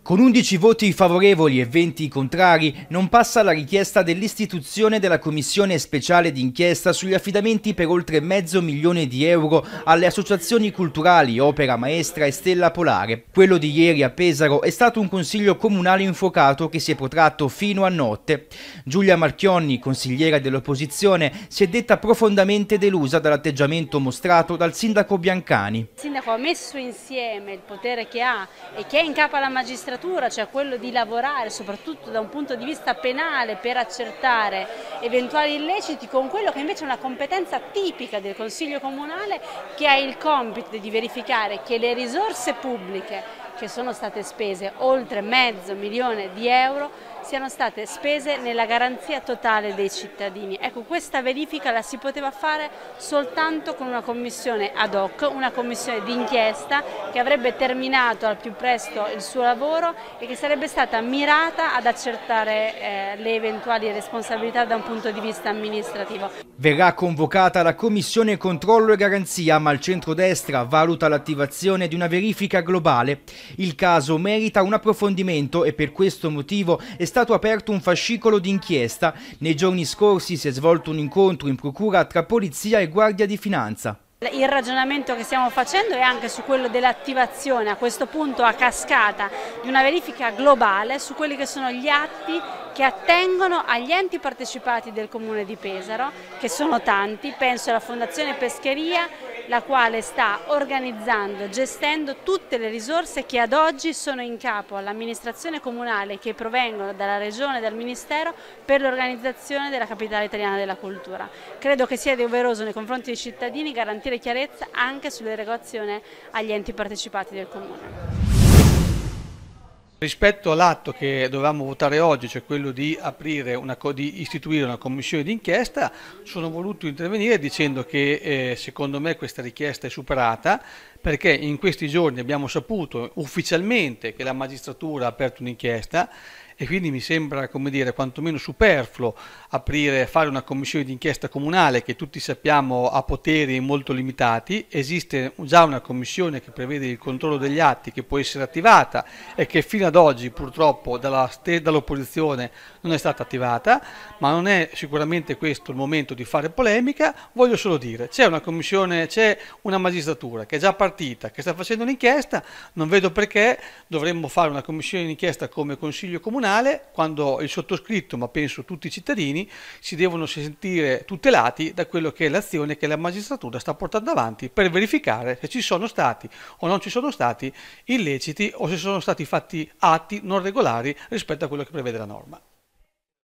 Con 11 voti favorevoli e 20 contrari non passa la richiesta dell'istituzione della commissione speciale d'inchiesta sugli affidamenti per oltre €500.000 alle associazioni culturali Opera Maestra e Stella Polare. Quello di ieri a Pesaro è stato un consiglio comunale infuocato che si è protratto fino a notte. Giulia Marchionni, consigliera dell'opposizione, si è detta profondamente delusa dall'atteggiamento mostrato dal sindaco Biancani. Il sindaco ha messo insieme il potere che ha e che è in capo alla magistratura, cioè quello di lavorare soprattutto da un punto di vista penale per accertare eventuali illeciti, con quello che invece è una competenza tipica del Consiglio Comunale, che ha il compito di verificare che le risorse pubbliche che sono state spese, oltre €500.000, siano state spese nella garanzia totale dei cittadini. Ecco, questa verifica la si poteva fare soltanto con una commissione ad hoc, una commissione d'inchiesta che avrebbe terminato al più presto il suo lavoro e che sarebbe stata mirata ad accertare le eventuali responsabilità da un punto di vista amministrativo. Verrà convocata la commissione controllo e garanzia, ma il centrodestra valuta l'attivazione di una verifica globale. Il caso merita un approfondimento e per questo motivo è stato aperto un fascicolo d'inchiesta. Nei giorni scorsi si è svolto un incontro in procura tra polizia e guardia di finanza. Il ragionamento che stiamo facendo è anche su quello dell'attivazione, a questo punto a cascata, di una verifica globale su quelli che sono gli atti che attengono agli enti partecipati del Comune di Pesaro, che sono tanti. Penso alla Fondazione Pescheria, la quale sta organizzando, gestendo tutte le risorse che ad oggi sono in capo all'amministrazione comunale, che provengono dalla Regione e dal Ministero per l'organizzazione della Capitale Italiana della Cultura. Credo che sia doveroso nei confronti dei cittadini garantire chiarezza anche sull'erogazione agli enti partecipati del Comune. Rispetto all'atto che dovevamo votare oggi, cioè quello di di istituire una commissione d'inchiesta, sono voluto intervenire dicendo che secondo me questa richiesta è superata, perché in questi giorni abbiamo saputo ufficialmente che la magistratura ha aperto un'inchiesta e quindi mi sembra, come dire, quantomeno superfluo fare una commissione d'inchiesta comunale che tutti sappiamo ha poteri molto limitati. Esiste già una commissione che prevede il controllo degli atti, che può essere attivata e che fino ad oggi purtroppo dall'opposizione non è stata attivata, ma non è sicuramente questo il momento di fare polemica. Voglio solo dire, c'è una commissione, c'è una magistratura che è già partita, che sta facendo un'inchiesta, non vedo perché dovremmo fare una commissione d'inchiesta come Consiglio Comunale quando il sottoscritto, ma penso tutti i cittadini, si devono sentire tutelati da quello che è l'azione che la magistratura sta portando avanti per verificare se ci sono stati o non ci sono stati illeciti o se sono stati fatti atti non regolari rispetto a quello che prevede la norma.